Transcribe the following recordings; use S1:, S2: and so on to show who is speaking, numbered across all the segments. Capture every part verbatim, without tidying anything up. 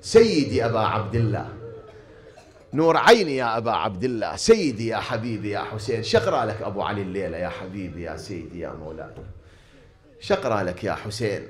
S1: سيدي أبا عبد الله، نور عيني يا أبا عبد الله، سيدي يا حبيبي يا حسين. شقرأ لك أبو علي الليلة يا حبيبي يا سيدي يا مولاي، شقرأ لك يا حسين،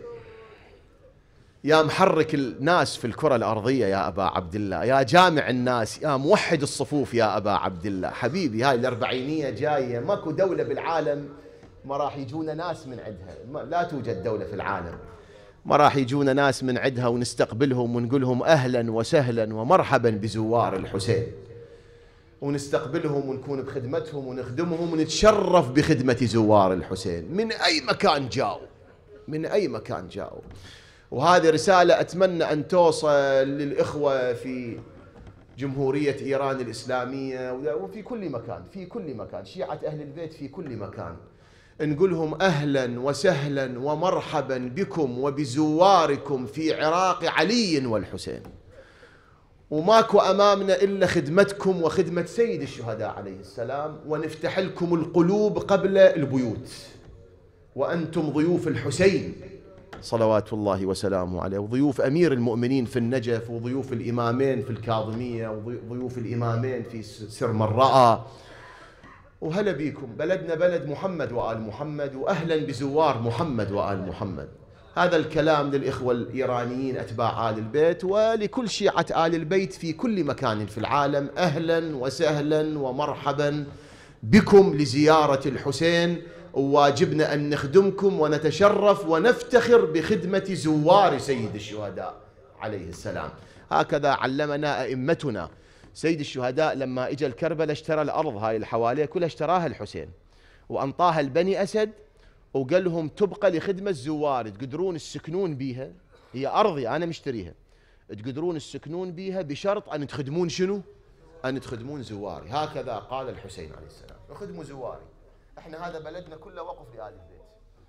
S1: يا محرك الناس في الكرة الأرضية يا أبا عبد الله، يا جامع الناس، يا موحد الصفوف يا أبا عبد الله. حبيبي هاي الأربعينية جاية، ماكو دولة بالعالم ما راح يجونا ناس من عندها، لا توجد دولة في العالم ما راح يجونا ناس من عندها ونستقبلهم ونقول لهم أهلا وسهلا ومرحبا بزوار الحسين، ونستقبلهم ونكون بخدمتهم ونخدمهم ونتشرف بخدمة زوار الحسين من أي مكان جاءوا، من أي مكان جاءوا. وهذه رسالة أتمنى أن توصل للإخوة في جمهورية إيران الإسلامية وفي كل مكان، في كل مكان، شيعة أهل البيت في كل مكان، نقولهم أهلا وسهلا ومرحبا بكم وبزواركم في عراق علي والحسين، وماكو أمامنا إلا خدمتكم وخدمة سيد الشهداء عليه السلام، ونفتح لكم القلوب قبل البيوت، وأنتم ضيوف الحسين صلوات الله وسلامه عليه، وضيوف أمير المؤمنين في النجف، وضيوف الإمامين في الكاظمية، وضيوف الإمامين في سرمراء. وهلا بيكم، بلدنا بلد محمد وآل محمد، وأهلا بزوار محمد وآل محمد. هذا الكلام للإخوة الإيرانيين أتباع آل البيت ولكل شيعة آل البيت في كل مكان في العالم، أهلا وسهلا ومرحبا بكم لزيارة الحسين، وواجبنا أن نخدمكم ونتشرف ونفتخر بخدمة زوار سيد الشهداء عليه السلام. هكذا علمنا أئمتنا. سيد الشهداء لما اجى الكربلاء اشترى الأرض هاي اللي حواليه كلها اشتراها الحسين، وأنطاها البني أسد، وقال لهم تبقى لخدمة الزوار، تقدرون السكنون بيها، هي أرضي أنا مشتريها، تقدرون السكنون بيها بشرط أن تخدمون شنو؟ أن تخدمون زواري. هكذا قال الحسين عليه السلام، اخدموا زواري. احنا هذا بلدنا كله وقف لآل البيت،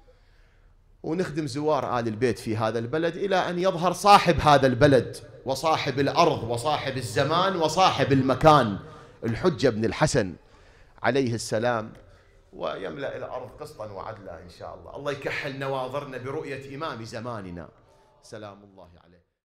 S1: ونخدم زوار آل البيت في هذا البلد إلى أن يظهر صاحب هذا البلد وصاحب الأرض وصاحب الزمان وصاحب المكان، الحجة بن الحسن عليه السلام، ويملأ الأرض قسطا وعدلا إن شاء الله. الله يكحل نواظرنا برؤية إمام زماننا سلام الله عليه.